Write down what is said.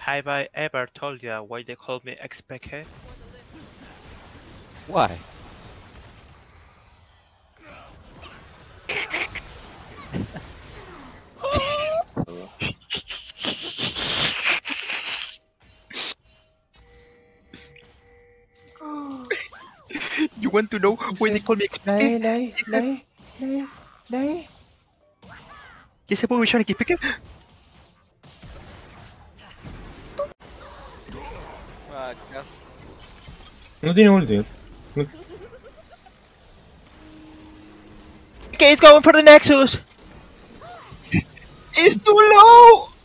Have I ever told you why they call me Xpeke? Why? You want to know why they call me Xpeke? Nej. Gissa på hur vi kör Xpeke? No tiene ulti. Okay, it's going for the Nexus! It's too low!